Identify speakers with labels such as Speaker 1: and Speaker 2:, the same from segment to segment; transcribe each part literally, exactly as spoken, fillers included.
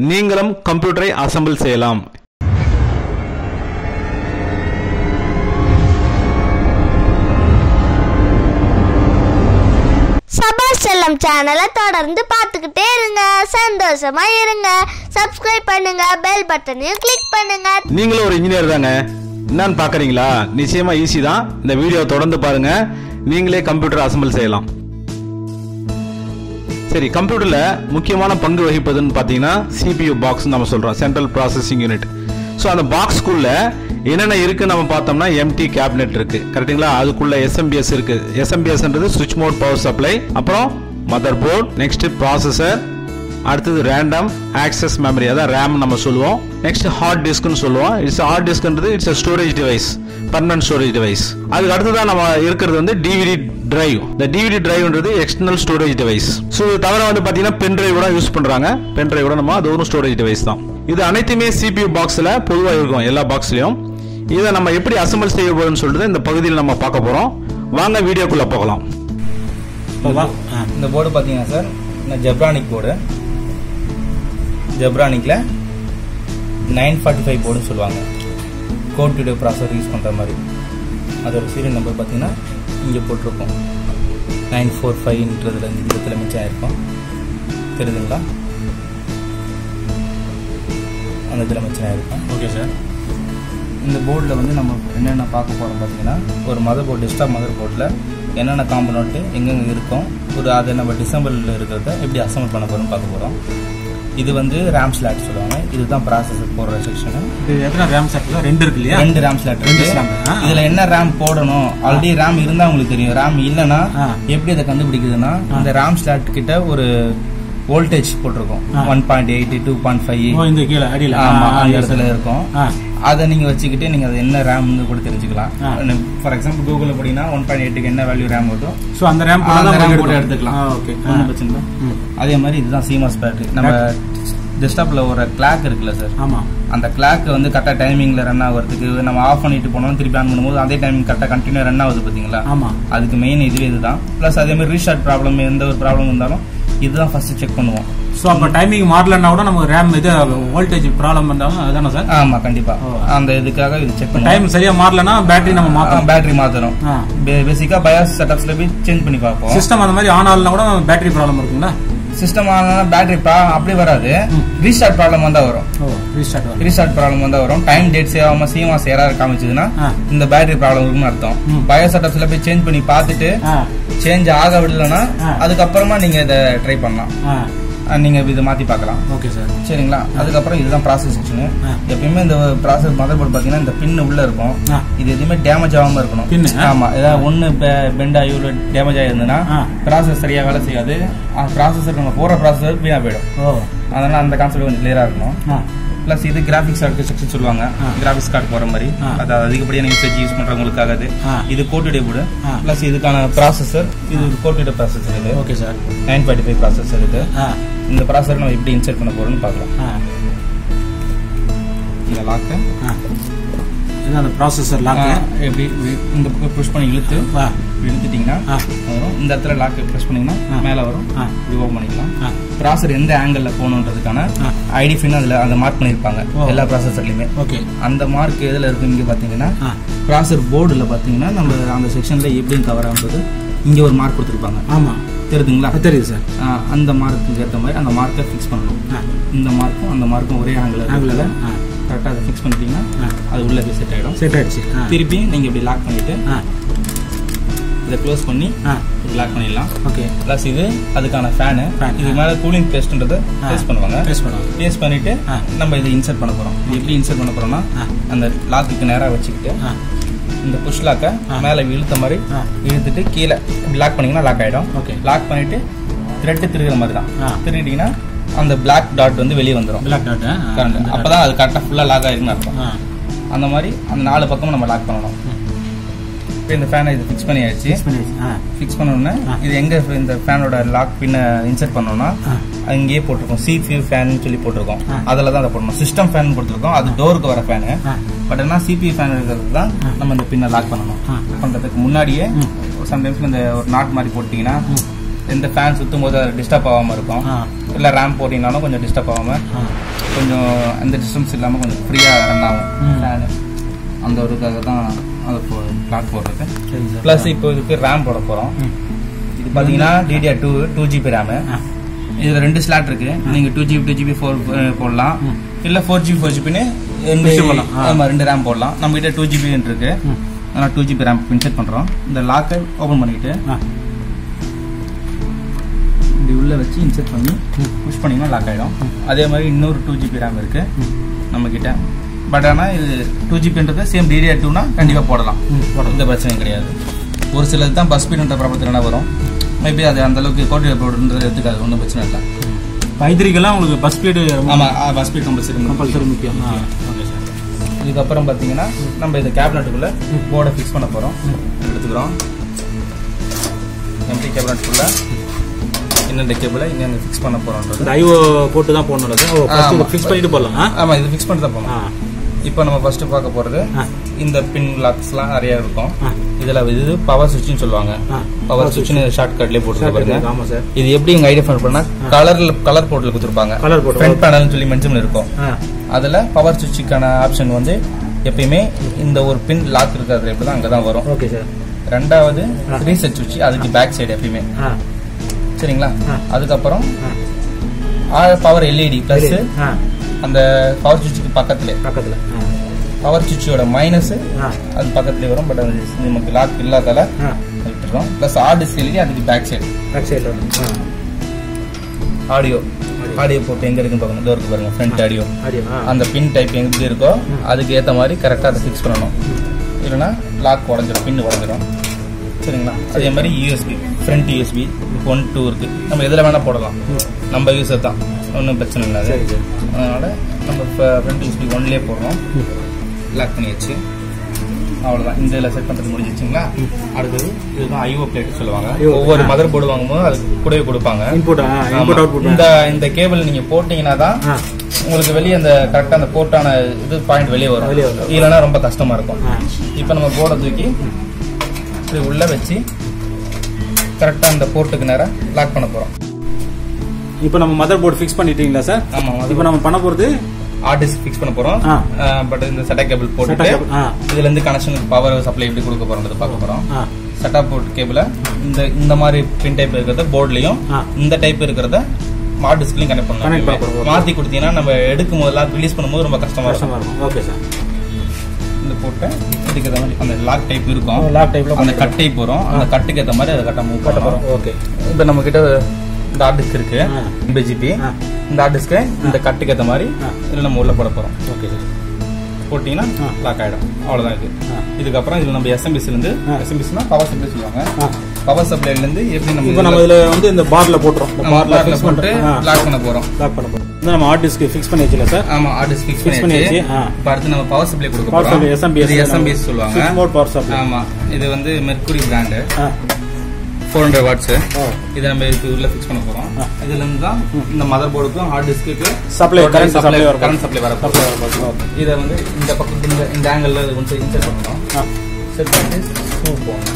Speaker 1: நீங்களும் கம்ப்யூட்டரை அசெம்பிள் செய்யலாம்.
Speaker 2: சபாஷ் செல்லம் சேனலை தொடர்ந்து பார்த்துக்கிட்டே இருங்க, சந்தோஷமா இருங்க. சப்ஸ்கிரைப் பண்ணுங்க, பெல் பட்டனையும் கிளிக் பண்ணுங்க.
Speaker 1: நீங்களும் ஒரு இன்ஜினியர் தாங்க, என்னன்னு பாக்குறீங்களா? நிச்சயமா ஈஸி தான். இந்த வீடியோ தொடர்ந்து பாருங்க, நீங்களே கம்ப்யூட்டர் அசெம்பிள் செய்யலாம். சரி, கம்ப்யூட்டர்ல முக்கியமான பங்கு வகிப்பதுன்னு பாத்தீங்கன்னா சிபியூ பாக்ஸ் நம்ம சொல்றோம், சென்ட்ரல் ப்ராசஸிங் யூனிட். ஸோ அந்த பாக்ஸ்க்குள்ள என்னென்ன இருக்கு நம்ம பார்த்தோம்னா எம்டி கேபினெட் இருக்கு, கரெக்டுங்களா? அதுக்குள்ள எஸ்எம்பிஎஸ் இருக்கு. எஸ்எம்பிஎஸ்ன்றது சுவிட்ச் மோட் பவர் சப்ளை, அப்புறம் மதர் போர்ட், நெக்ஸ்ட் ப்ராசஸர், அடுத்தது ரேண்டம் ஆக்சஸ் மெமரி, அதான் ரேம் நம்ம சொல்லுவோம். நெக்ஸ்ட் ஹார்ட் டிஸ்க்னு சொல்லுவோம். இட்ஸ் ஹார்ட் டிஸ்க்ன்றது it's storage device, permanent storage device. அதுக்கு அடுத்ததான் நம்ம இருக்கிறது வந்து டிவிடி டிரைவ். இந்த டிவிடி டிரைவ்ன்றது எக்ஸ்டர்னல் ஸ்டோரேஜ் டிவைஸ். ஸோ இது தவிர வந்து பார்த்தீங்கன்னா பென் டிரைவ் கூட யூஸ் பண்ணுறாங்க. பென் டிரைவ் கூட நம்ம அது ஒரு ஸ்டோரேஜ் டிவைஸ் தான். இது அனைத்துமே சிபியூ பாக்ஸில் பொதுவாக இருக்கும், எல்லா பாக்ஸ்லையும். இதை நம்ம எப்படி அசெம்பிள் செய்ய போறோம்னு சொல்லிட்டு இந்த பகுதியில் நம்ம பார்க்க போகிறோம். வாங்க வீடியோக்குள்ளே போகலாம்.
Speaker 3: இந்த போர்டு பார்த்தீங்கன்னா சார், இந்த ஜெப்ரானிக் போர்டு. ஜெப்ரானிக்ல நைன் ஃபார்ட்டி ஃபைவ் போர்டுன்னு சொல்லுவாங்க. கோட் வீடியோ ப்ராசஸர் யூஸ் பண்ணுற மாதிரி. அதோட சீரியல் நம்பர் பார்த்தீங்கன்னா இங்கே போட்டிருக்கோம், நைன் ஃபோர் ஃபைவ்ன்றதுல இந்த விதத்தில் மிச்சம் ஆயிருக்கும். தெரியுதுங்களா? அந்த இதில் மிச்சம் ஆயிருக்கும். Okay sir. இந்த போர்டில் வந்து நம்ம என்னென்ன பார்க்க போகிறோம் பார்த்தீங்கன்னா, ஒரு மதர் போர்டு, டெஸ்க்டாப் மதர் போர்டில் என்னென்ன காம்பனண்ட்டு எங்கெங்கே இருக்கும், ஒரு அதை நம்ம டிசம்பிளில் இருக்கிறத எப்படி அசெம்பிள் பண்ண போகிறோம்னு பார்க்க போகிறோம். இது வந்து ரேம் ஸ்லாட் சொல்லுவாங்க. இதுதான் ப்ராசஸர் போடுற செக்ஷன். இது எத்தனை ரேம் ஸ்லாட்? ரெண்டு இருக்கு இல்லையா? ரெண்டு ரேம் ஸ்லாட் இருக்கு. இதுல என்ன ரேம் போடணும், ஆல்ரெடி ரேம் இருந்தா உங்களுக்கு தெரியும். ரேம் இல்லைன்னா எப்படி அதை கண்டுபிடிக்குதுன்னா, இந்த ரேம் ஸ்லாட் கிட்ட ஒரு வோல்டேஜ் போட்டிருக்கும், one point eight two point five இந்த கீழே அடியில் அந்த இடத்துல இருக்கும். அதை நீங்க வச்சுக்கிட்டு நீங்க அது என்ன ரேம்னு கூட தெரிஞ்சுக்கலாம். ஃபார் எக்ஸாம்பிள் கூகுள்ல போனீங்கன்னா ஒன் பாயிண்ட் எயிட்டுக்கு என்ன வேல்யூ ரேம் வரும், ஸோ அந்த ரேம் கூட எடுத்துக்கலாம். ஓகே, பிரச்சனை. அதே மாதிரி இதுதான் சிமாஸ் பேட்டரி. நம்ம டெஸ்க்டாப்ல ஒரு கிளாக் இருக்குல்ல சார், ஆமா, அந்த கிளாக் வந்து கரெக்டா டைமிங்ல ரன் ஆகிறதுக்கு நம்ம ஆஃப் பண்ணிட்டு போனோம், திருப்பி ஆன் பண்ணும்போது அதே டைமிங் கரெக்டா கண்டினியூ ரன் ஆகுது பாத்தீங்களா? ஆமா, அதுக்கு மெயின் இதுவே இதுதான். பிளஸ் அதே மாதிரி ரீஸ்டார்ட் ப்ராப்ளம், எந்த ஒரு ப்ராப்ளம் இருந்தாலும் இதுதான் ஃபர்ஸ்ட் செக் பண்ணுவோம்.
Speaker 4: ஸோ அப்போ டைமிங் மாறலன்னா கூட நம்ம ரேம் இது வோல்டேஜ் ப்ராப்ளம் இருந்தாலும் அதுதானே சார்?
Speaker 3: ஆமா, கண்டிப்பா. அந்த இதுக்காக இது செக் பண்ணுவோம்.
Speaker 4: டைம் சரியா மாறலன்னா பேட்டரி நம்ம மாற்றணும்.
Speaker 3: பேட்டரி மாற்றணும். பேசிக்கா பயாஸ் செட்டப்ஸ்ல போய் சேஞ்ச் பண்ணி பார்ப்போம்.
Speaker 4: சிஸ்டம் அந்த மாதிரி ஆன் ஆகலனா கூட பேட்டரி ப்ராப்ளம் இருக்குங்களா?
Speaker 3: சிஸ்டம் ஆனா பேட்டரி அப்படி வராது, ரீஸ்டார்ட் ப்ராப்ளம் வந்தா வரும். ரீஸ்டார்ட் ப்ராப்ளம் வந்தா வரும். டைம் டேட் சேவ் ஆகாம சிமாஸ் எரர் காமிச்சதுன்னா இந்த பேட்டரி ப்ராப்ளம் இருக்குன்னு அர்த்தம். பயாஸ் செட்டப்ஸ்ல போய் சேஞ்ச் பண்ணி பார்த்துட்டு சேஞ்ச் ஆக விடலன்னா அதுக்கப்புறமா நீங்க இதை ட்ரை பண்ணலாம், நீங்க இதை மாத்தி பார்க்கலாம். ஓகே சார், சரிங்களா? அதுக்கப்புறம் இதுதான் ப்ராசஸ் செக்ஷன். எப்பயுமே இந்த ப்ராசஸ் மதர் போர்டு பாத்தீங்கன்னா இந்த பின் உள்ள இருக்கும். இது எதுவுமே டேமேஜ் ஆகாம இருக்கணும். ஆமா, ஏதாவது ஒண்ணு பெண்ட் ஆகி டேமேஜ் ஆயிருந்ததுன்னா ப்ராசஸ் சரியா வேலை செய்யாது. ப்ராசஸர் நம்ம போற ப்ராசஸர் வீணா போயிடும். அதனால அந்த கான்செப்ட் கொஞ்சம் கிளியரா இருக்கணும். பிளஸ் இது கிராபிக்ஸ் கார்டு செக்ஷன் சொல்லுவாங்க, கிராபிக்ஸ் கார்டு போற மாதிரி. அதாவது அதிகப்படியான யூசேஜ் யூஸ் பண்றவங்களுக்காக இது கோட்டட் போர்டு. பிளஸ் இதுக்கான ப்ராசஸர், இது கோட்டட் ப்ராசஸர். இது okay sir, nine forty five processor. இது இந்த ப்ராசஸர் நம்ம எப்படி இன்சர்ட் பண்ண போறோம்னு பார்க்கலாம். இந்த லாக்கு,
Speaker 4: அந்த ப்ராசஸர் லாக்
Speaker 3: எப்படி இந்த புஷ் பண்ணி இழுத்து இழுத்துட்டீங்கன்னா வரும். இந்த இடத்துல லாக் ப்ரெஸ் பண்ணீங்கன்னா மேலே வரும், இது ஓப்பன் பண்ணிக்கலாம். ப்ராசஸர் எந்த ஆங்கிள் போகணுன்றதுக்கான ஐடி ஃபின் அதில் அந்த மார்க் பண்ணியிருப்பாங்க எல்லா ப்ராசஸர்லையுமே. ஓகே, அந்த மார்க் எதில் இருக்கு இங்கே பார்த்தீங்கன்னா ப்ராசஸர் போர்டில் பார்த்தீங்கன்னா நம்ம அந்த செக்ஷனில் எப்படின்னு கவர் ஆகும்போது இங்கே ஒரு மார்க் கொடுத்துருப்பாங்க. ஆமாம், தெரியுதுங்களா? தெரியுது சார். அந்த மார்க்குக்கு ஏற்ற மாதிரி அந்த மார்க்கை ஃபிக்ஸ் பண்ணணும். இந்த மார்க்கும் அந்த மார்க்கும் ஒரே ஆங்கிள் ஆங்கிளில் கரெக்டாக அதை ஃபிக்ஸ் பண்ணிட்டீங்கன்னா அது உள்ள போய் செட் ஆகிடும். செட் ஆகிடுச்சு. திருப்பி நீங்கள் இப்படி லாக் பண்ணிவிட்டு இதை க்ளோஸ் பண்ணி லாக் பண்ணிடலாம். ஓகே, ப்ளஸ் இது அதுக்கான ஃபேனு. இது மேலே கூலிங் பேஸ்ட்ன்றதை பேஸ்ட் பண்ணுவாங்க. பேஸ்ட் பண்ணுவாங்க. பேஸ்ட் பண்ணிவிட்டு நம்ம இதை இன்சர்ட் பண்ண போகிறோம். எப்படி இன்சர்ட் பண்ண போகிறோம்னா, அந்த லாக்குக்கு நேராக வச்சுக்கிட்டு இந்த புஷ் லாக்கை மேலே இழுத்த மாதிரி இழுத்துட்டு கீழே லாக் பண்ணிங்கன்னா லாக் ஆகிடும். ஓகே, லாக் பண்ணிவிட்டு த்ரெட்டு திருகிற மாதிரி தான் திருகிட்டிங்கன்னா அந்த பிளாக் டாட் வந்து வெளியே வந்துடும். பிளாக் டாட் கரண்ட், அப்பதான் அது கரெக்டாக ஃபுல்லாக லாக் ஆயிருக்குன்னு அர்த்தம். அந்த மாதிரி அந்த நாலு பக்கமும் நம்ம லாக் பண்ணணும். இப்போ இந்த ஃபேனை இது ஃபிக்ஸ் பண்ணியாச்சு. ஃபிக்ஸ் பண்ணோன்னே இது எங்க இந்த ஃபேனோட லாக் பின்ன இன்சர்ட் பண்ணோம்னா அங்கேயே போட்டிருக்கோம், சிபியூ ஃபேன் சொல்லி போட்டிருக்கோம். அதில் தான் அதை போடணும். சிஸ்டம் ஃபேன் கொடுத்துருக்கோம், அது டோருக்கு வர ஃபேனு. பட் ஆனால் சிபியூ ஃபேன் இருக்கிறது தான் நம்ம இந்த பின்னை லாக் பண்ணணும். பண்ணுறதுக்கு முன்னாடியே சம்டைம்ஸ் இந்த ஒரு நாட் மாதிரி போட்டிங்கன்னா எந்த ஃபேன் சுத்தும் போது அது டிஸ்டர்ப் ஆகாம இருக்கும். இல்லை ரேம் போட்டிங்கனாலும் கொஞ்சம் டிஸ்டர்ப் ஆகாமல் கொஞ்சம் அந்த டிஸ்டன்ஸ் இல்லாமல் கொஞ்சம் ஃப்ரீயாக ரன் ஆகும். அந்த ஒருக்காக தான் அதை போ பிளாட் போடுறது. ப்ளஸ் இப்போ இதுக்கு ரேம் போட போகிறோம். இது பார்த்தீங்கன்னா DDR two two GB RAM. இதில் ரெண்டு ஸ்லாட் இருக்குது. நீங்கள் two GB two GB four போடலாம், இல்லை ஃபோர் ஜிபி ஃபோர் ஜிபின்னு ரெண்டு ஆமாம் ரெண்டு ரேம் போடலாம். நம்மகிட்ட டூ ஜிபின்னு இருக்குது. அதனால் டூ ஜிபி ரேம் இன்செர்ட் பண்ணுறோம். இந்த லாக்கை ஓப்பன் பண்ணிக்கிட்டு இப்படி உள்ளே வச்சு இன்செர்ட் பண்ணி புஷ் பண்ணிங்கன்னா லாக் ஆகிடும். அதே மாதிரி இன்னொரு டூ ஜிபி ரேம் இருக்குது நம்மக்கிட்ட. பட் ஆனால் இது டூ ஜிபின்றது சேம் டிடிஆர் டூனா கண்டிப்பாக போடலாம், எந்த பிரச்சனையும் கிடையாது. ஒரு சிலது தான் பஸ் ஸ்பீடுன்ற ப்ராப்ளத்தில் வரும். மேபி அது அந்தளவுக்கு கோட்டை போடுன்றது எடுத்துக்காது, ஒன்றும் பிரச்சனை இல்லை.
Speaker 4: ஐதிரிக்கெல்லாம் உங்களுக்கு பஸ் ஸ்பீடு
Speaker 3: ஆமாம் பஸ் ஸ்பீட் கம்பல்சரி
Speaker 4: கம்பல்சரி முக்கியம். Okay sir.
Speaker 3: இதுக்கப்புறம் பார்த்தீங்கன்னா நம்ம இந்த கேபினட்டுக்குள்ளே போர்டை ஃபிக்ஸ் பண்ண போகிறோம். எடுத்துக்கிறோம் எம்டி கேபினட்டுக்குள்ளே என்னென்ன கேபிளை இங்கே ஃபிக்ஸ் பண்ண போகிறோம்.
Speaker 4: ஐஓ போட்டு தான் போடணும். ஃபிக்ஸ் பண்ணிட்டு போடலாம்.
Speaker 3: ஆமாம் இது ஃபிக்ஸ் பண்ணிட்டு தான் போகலாம். இப்போ நம்ம ஃபர்ஸ்ட் பார்க்க போகிறது இந்த பின் லாக்ஸ்லாம் நிறைய இருக்கும். இதில் இது பவர் சுவிட்ச்னு சொல்லுவாங்க. பவர் சுவிட்ச்னு ஷார்ட் கட்லேயே போட்டுருக்காங்க. இது எப்படி எங்கள் ஐடியா ஃபோன் பண்ணால் கலரில் கலர் போர்ட்டில் கொடுத்துருப்பாங்க. ஃப்ரண்ட் பேனல்னு சொல்லி மென்ஷன் இருக்கும். அதில் பவர் சுவிட்சுக்கான ஆப்ஷன் வந்து எப்பயுமே இந்த ஒரு பின் லாக் இருக்கிறது எப்படி தான் அங்கே தான் வரும். Okay sir. ரெண்டாவது ரீசெட் சுவிட்ச், அதுக்கு பேக் சைடு எப்பயுமே. சரிங்களா. அதுக்கப்புறம் பவர் எல்இடி பிளஸ் அந்த பவர் சுவிட்சுக்கு பக்கத்துல பக்கத்துல பவர் சுவிட்சோட மைனஸ் அது பக்கத்துலேயே வரும். பட் அது நமக்கு லாக் இல்லாதால விட்டுறோம். ப்ளஸ் ஆர் டிஸ்க் எல்இடி அதுக்கு back side back side audio audio போட்டு எங்கே இருக்குன்னு பார்க்கணும். இதோ இருக்கு பாருங்க ஃப்ரண்ட் ஆடியோ. அந்த பின் டைப் எங்கே இருக்கோ அதுக்கு ஏற்ற மாதிரி கரெக்டாக அதை ஃபிக்ஸ் பண்ணணும். இல்லைன்னா லாக் உடஞ்சிடும், பின் உடஞ்சிடும். சரிங்களா. அதே மாதிரி USB front USB one two இருக்கு. நம்ம எதில் வேணால் போடலாம், நம்ம யூஸர் தான், ஒன்றும் பிரச்சனை இல்லை. அதனால நம்ம ஃப்ரண்ட் யூஎஸ்பி ஒன்லேயே போடுறோம். லாக் பண்ணியாச்சு, அவ்வளோதான். இந்த இதில் செட் பண்ணுறது முடிஞ்சிச்சுங்களா. அடுத்தது இதுதான் ஐஓ பிளேட் சொல்லுவாங்க. ஒவ்வொரு மதர் போர்டு வாங்கும்போது அது கூடவே கொடுப்பாங்க. இந்த இந்த கேபிள் நீங்கள் போட்டிங்கன்னா தான் உங்களுக்கு வெளியே அந்த கரெக்டாக அந்த போர்ட்டான இது பாயிண்ட் வெளியே வரும். இல்லைன்னா ரொம்ப கஷ்டமாக இருக்கும். இப்போ நம்ம போர்டை தூக்கி இப்படி உள்ள வச்சு கரெக்டாக அந்த போர்ட்டுக்கு நேரம் லாக் பண்ண போகிறோம்.
Speaker 4: இப்போ நம்ம மதர் போர்டு ஃபிக்ஸ் பண்ணிட்டீங்களா சார்? ஆமாம். இப்போ நம்ம பண்ண போகிறது
Speaker 3: ஹார்ட் டிஸ்க் ஃபிக்ஸ் பண்ண போகிறோம். பட் இந்த செட்டா கேபிள் போட்டுட்டு இதுலேருந்து கனெக்ஷன் பவர் சப்ளை எப்படி கொடுக்க போகிறோம்ன்றது பார்க்க போகிறோம். செட்டா போர்ட் கேபிளை இந்த இந்த மாதிரி பின் டைப் இருக்கிறத போர்ட்லையும் இந்த டைப் இருக்கிறத ஹார்ட் டிஸ்க்லையும் கனெக்ட் பண்ணலாம். மாற்றி கொடுத்தீங்கன்னா நம்ம எடுக்கும் போதெல்லாம் ரிலீஸ் பண்ணும்போது ரொம்ப கஷ்டமாக இருக்கும். Okay sir. இந்த போட்டு இதுக்கு ஏற்ற மாதிரி அந்த லாக் டைப் இருக்கும். லாக் டைப்ல அந்த கட் டைப் வரும். அந்த கட்டுக்கு ஏற்ற மாதிரி அதை கட்ட மூவ் பண்ண போகிறோம். ஓகே. இப்போ நம்ம கிட்ட இந்த ஹார்ட் டிஸ்க் இருக்கு எண்பது ஜிபி. இந்த ஹார்ட் டிஸ்க்கு இந்த கட்டுக்கு ஏற்ற மாதிரி இதில் நம்ம உள்ள போட போகிறோம். Okay sir. போட்டிங்கன்னா லாக் ஆகிடும். அவ்வளோதான் இது. இதுக்கப்புறம் இதில் நம்ம எஸ்எம்பிஸ்லேருந்து எஸ்எம்பிஸ்னா பவர் சப்ளை சொல்லுவாங்க. பவர் சப்ளைலேருந்து எப்படி நம்ம
Speaker 4: இப்போ நம்ம இதில் வந்து இந்த பார்டில் போட்டுறோம்.
Speaker 3: பார்டில் போட்டு லாக் பண்ண போகிறோம்.
Speaker 4: லாக் பண்ண போகிறோம். நம்ம ஹார்ட் டிஸ்க் ஃபிக்ஸ் பண்ணி வச்சுல சார்?
Speaker 3: ஆமாம், ஹார்ட் டிஸ்க் ஃபிக்ஸ் பண்ணி வச்சு இப்போ அடுத்து நம்ம பவர் சப்ளை கொடுக்க போகிறோம். எஸ்எம்பிஎஸ் எஸ்எம்பிஎஸ் சொல்லுவாங்க. Power supply. ஆமாம், இது வந்து Mercury brand. Four hundred watts. இதை நம்ம இதுக்கு உள்ள ஃபிக்ஸ் பண்ண போகிறோம். இதுல இருந்து தான் இந்த மதர் போர்டுக்கும் ஹார்ட் டிஸ்க்கு supply current supply current supply வர போகிறோம். இதை வந்து இந்த பக்கத்து இந்த இந்த ஆங்கிளில் இது கொஞ்சம் இன்செர்ட் பண்ணணும். செட் பண்ணி ஸ்க்ரூ போடணும்.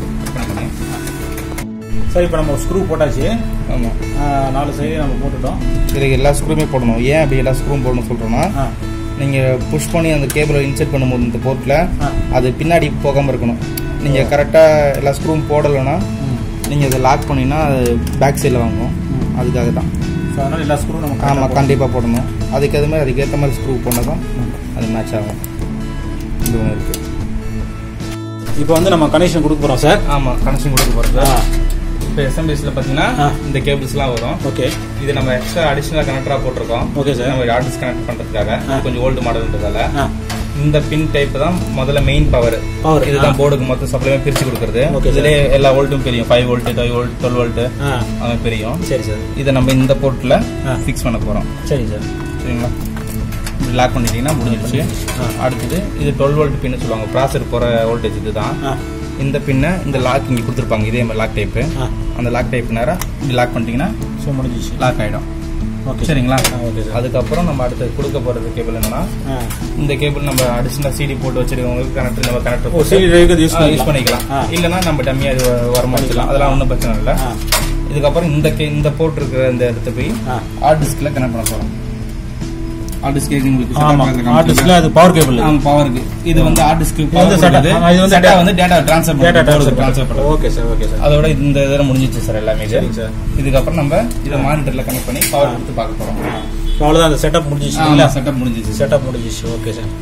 Speaker 4: சரி, இப்போ நம்ம ஸ்க்ரூ போட்டாச்சு.
Speaker 3: ஆமாம்,
Speaker 4: நாலு சைடு நம்ம போட்டுட்டோம்.
Speaker 3: இதுக்கு எல்லா ஸ்க்ரூமே போடணும். ஏன் அப்படி எல்லா ஸ்க்ரூவும் போடணும் சொல்கிறோன்னா, நீங்கள் புஷ் பண்ணி அந்த கேபிளை இன்செர்ட் பண்ணும்போது இந்த போர்ட்டில் அது பின்னாடி போகாமல் இருக்கணும். நீங்கள் கரெக்டாக எல்லா ஸ்க்ரூவும் போடலைன்னா நீங்கள் இதை லாக் பண்ணிங்கன்னா அது பேக் சைடில் வாங்கும். அதுக்காக தான்.
Speaker 4: ஸோ அதனால் எல்லா ஸ்க்ரூ நம்ம
Speaker 3: ஆமாம் கண்டிப்பாக போடணும். அதுக்கு அது மாதிரி அதுக்கேற்ற மாதிரி ஸ்க்ரூ போனால் தான் அது மேட்ச் ஆகும். இது ஒன்று இருக்குது.
Speaker 4: இப்போ வந்து நம்ம கனெக்ஷன் கொடுக்க போகிறோம் சார்.
Speaker 3: ஆமாம், கனெக்ஷன் கொடுக்க போகிறோம் சார். இப்போ எஸ்எம்பிஎஸ்ல பார்த்தீங்கன்னா இந்த கேபிள்ஸ்லாம் வரும். ஓகே. இது நம்ம எக்ஸ்ட்ரா அடிஷனலாக கனெக்டராக போட்டிருக்கோம். Okay sir. நம்ம ஹார்ட் டிஸ்க் கனெக்ட் பண்ணுறதுக்காக கொஞ்சம் ஓல்டு மாடல்ன்றதால இந்த பின் டைப் தான் முதல்ல மெயின் பவர். பவர் இதுதான் போர்டுக்கு மொத்தம் சப்ளைமே பிரிச்சு கொடுக்குறது. இதுலேயே எல்லா வோல்ட்டும் தெரியும். Five volt five volt twelve volt அவன் தெரியும். சரி சார். இதை நம்ம இந்த போர்ட்டில் ஃபிக்ஸ் பண்ண போகிறோம். சரி சார். சரிங்களா. இப்படி லாக் பண்ணிட்டீங்கன்னா முடிஞ்சிடுச்சு. அடுத்தது இது டுவெல் வோல்ட் பின்னு சொல்லுவாங்க. ப்ராசர் போகிற வோல்டேஜ் இது தான். இந்த பின்னை இந்த லாக் இங்கே கொடுத்துருப்பாங்க. இதே மாதிரி லாக் டைப்பு. அந்த லாக் டைப் நேரம் இப்படி லாக் பண்ணிட்டீங்கன்னா ஸோ முடிஞ்சிச்சு, லாக் ஆகிடும். ஓகே சரிங்களா. Okay sir. அதுக்கப்புறம் நம்ம அடுத்து கொடுக்க போகிறது கேபிள் என்னன்னா, இந்த கேபிள் நம்ம அடிஷனல் சிடி போட்டு வச்சிருக்கவங்களுக்கு கனெக்டர் நம்ம கனெக்டர் சிடி யூஸ் பண்ணிக்கலாம். இல்லைன்னா நம்ம டம்மியாக அது வரமா வச்சுக்கலாம். அதெல்லாம் ஒன்றும் பிரச்சனை இல்லை. இதுக்கப்புறம் இந்த இந்த போர்ட் இருக்கிற இந்த இடத்த போய் ஹார்ட் டிஸ்க்ல கனெக்ட் பண்ண போறோம். ஹார்ட் டிஸ்க் உங்களுக்கு
Speaker 4: ஹார்ட் டிஸ்க்ல அது பவர் கேபிள்.
Speaker 3: ஆமா பவருக்கு. இது வந்து ஹார்ட் டிஸ்க்
Speaker 4: வந்து செட்டா இது வந்து
Speaker 3: செட்டா வந்து data transfer
Speaker 4: data transfer
Speaker 3: transfer பண்ணும்.
Speaker 4: Okay sir okay sir.
Speaker 3: அதோட இந்த இதெல்லாம் முடிஞ்சிச்சு சார் எல்லாமே.
Speaker 4: சரிங்க சார்.
Speaker 3: இதுக்கப்புறம் நம்ம இத மானிட்டர்ல கனெக்ட் பண்ணி பவர் கொடுத்து பார்க்க போறோம்.
Speaker 4: அவ்வளவுதான் அந்த செட்டப் முடிஞ்சிச்சு.
Speaker 3: இல்ல செட்டப் முடிஞ்சிச்சு.
Speaker 4: செட்டப் முடிஞ்சிச்சு. Okay sir.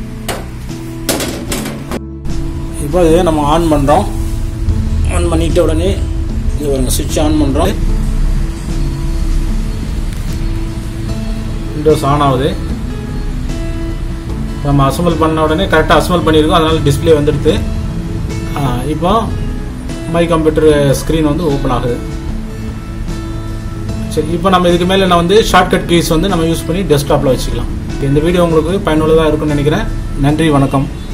Speaker 4: இப்போ இது நம்ம ஆன் பண்றோம். ஆன் பண்ணிட்ட உடனே இது ஒரு சுவிட்ச் ஆன் பண்றோம். விண்டோஸ் ஆன் ஆகுது. நம்ம அசம்பிள் பண்ண உடனே கரெக்டாக அசம்பிள் பண்ணியிருக்கோம், அதனால டிஸ்பிளே வந்துடுது. இப்போ மை கம்ப்யூட்டர் ஸ்க்ரீன் வந்து ஓப்பன் ஆகுது. சரி, இப்போ நம்ம இதுக்கு மேலே நான் வந்து ஷார்ட்கட் கீஸ் வந்து நம்ம யூஸ் பண்ணி டெஸ்க்டாப்பில் வச்சுக்கலாம். இந்த வீடியோ உங்களுக்கு பயனுள்ளதாக இருக்கும்னு நினைக்கிறேன். நன்றி, வணக்கம்.